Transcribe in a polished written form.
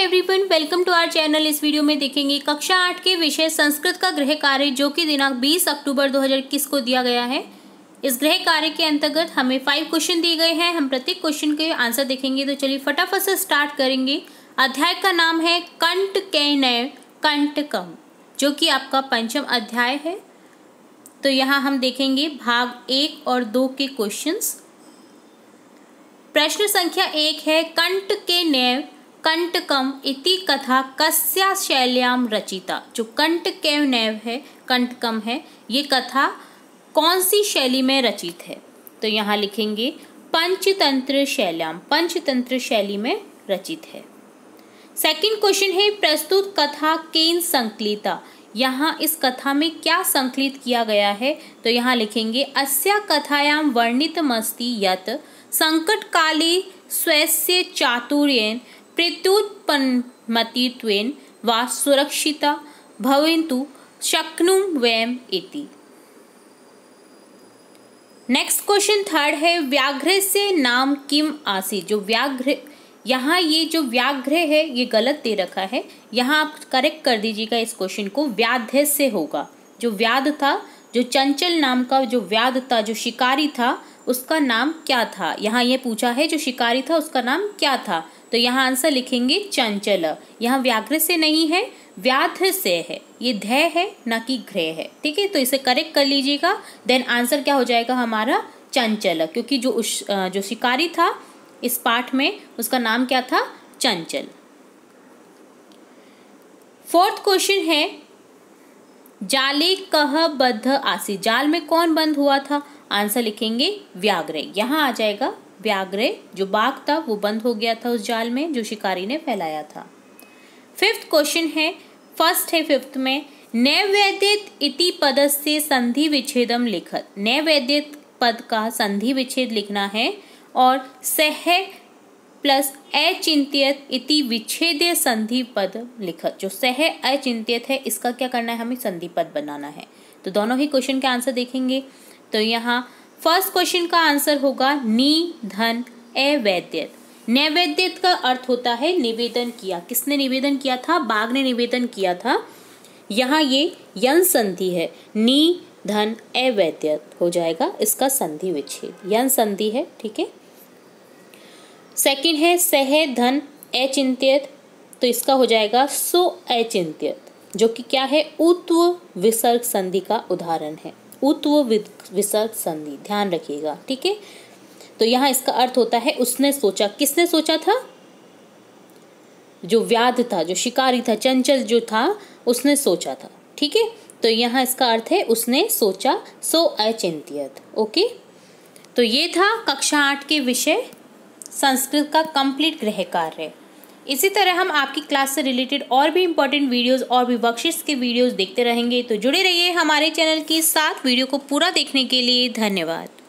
Everyone, welcome to our channel. इस video में देखेंगे कक्षा 8 के विषय संस्कृत का गृह कार्य जो कि दिनांक 20 अक्टूबर 2021 को दिया गया है। इस गृह कार्य के अंतर्गत हमें 5 क्वेश्चन दिए गए हैं। हम प्रत्येक क्वेश्चन के आंसर देखेंगे। तो चलिए फटाफट से स्टार्ट करेंगे। अध्याय का नाम है कंटकैनय कंटकम, जो कि आपका पंचम अध्याय है। तो यहाँ हम देखेंगे भाग 1 और 2 के क्वेश्चंस। प्रश्न संख्या 1 है कंटकैनय कंटकम इति कथा कस्या शैल्याम रचिता। जो कंटकैनय है, कंटकम है, ये कथा कौन सी शैली में रचित है? तो यहाँ लिखेंगे पंचतंत्र शैल्याम, पंचतंत्र शैली में रचित है। सेकंड क्वेश्चन है प्रस्तुत कथा केन संकलिता। यहाँ इस कथा में क्या संकलित किया गया है? तो यहाँ लिखेंगे अस्या कथायां वर्णितमस्ति यत् संकट काले स्वस्य चातुर्येन प्रत्युत्पन्नमतित्वेन वा सुरक्षिता भवितुं शक्नुम वयम इति। नेक्स्ट क्वेश्चन थर्ड है व्याघ्र से नाम किम आसीत्। जो व्याघ्र, यहाँ ये जो व्याघ्र है ये गलत दे रखा है, यहाँ आप करेक्ट कर दीजिएगा। इस क्वेश्चन को व्याध से होगा। जो व्याध था, जो चंचल नाम का जो व्याध था, जो शिकारी था, उसका नाम क्या था? यहाँ ये पूछा है जो शिकारी था उसका नाम क्या था? तो यहाँ आंसर लिखेंगे चंचल। यहाँ व्याघ्र से नहीं है, व्याध से है। ये ध्य है ना कि घ्रह है। ठीक है, तो इसे करेक्ट कर लीजिएगा। देन आंसर क्या हो जाएगा हमारा? चंचल, क्योंकि जो शिकारी था इस पाठ में उसका नाम क्या था? चंचल। फोर्थ क्वेश्चन है जाले कह बद्ध आसी। जाल में कौन बंद हुआ था? आंसर लिखेंगे व्याघ्र। यहाँ आ जाएगा व्याघ्र, जो बाघ था वो बंद हो गया था उस जाल में जो शिकारी ने फैलाया था। फिफ्थ क्वेश्चन है, फर्स्ट है फिफ्थ में नैवेद्यत इति पदस्य संधि विच्छेदम लिखत। नैवेद्यत पद का संधि विच्छेद लिखना है और सह प्लस अचिंत्यत इति विच्छेद्य संधि पद लिखत। जो सह अचिंत्यत है इसका क्या करना है? हमें संधि पद बनाना है। तो दोनों ही क्वेश्चन के आंसर देखेंगे। तो यहाँ फर्स्ट क्वेश्चन का आंसर होगा निधन अवैद्यत। नैवेद्यत का अर्थ होता है निवेदन किया। किसने निवेदन किया था? बाघ ने निवेदन किया था। यहाँ ये यन संधि है, निधन अवैद्यत हो जाएगा इसका संधि विच्छेद, यन संधि है। ठीक है। सेकंड है सह धन अचिंत्यत, तो इसका हो जाएगा सो अचिंत्यत, जो कि क्या है? उत्व विसर्ग संधि का उदाहरण है। उत्व विसर्ग संधि, ध्यान रखिएगा। ठीक है, तो यहाँ इसका अर्थ होता है उसने सोचा। किसने सोचा था? जो व्याध था, जो शिकारी था, चंचल जो था, उसने सोचा था। ठीक है, तो यहाँ इसका अर्थ है उसने सोचा, सो अचिंत्यत। ओके, तो ये था कक्षा 8 के विषय संस्कृत का कंप्लीट गृह कार्य। इसी तरह हम आपकी क्लास से रिलेटेड और भी इम्पोर्टेंट वीडियोस और भी वर्कशीट्स के वीडियोस देखते रहेंगे। तो जुड़े रहिए हमारे चैनल के साथ। वीडियो को पूरा देखने के लिए धन्यवाद।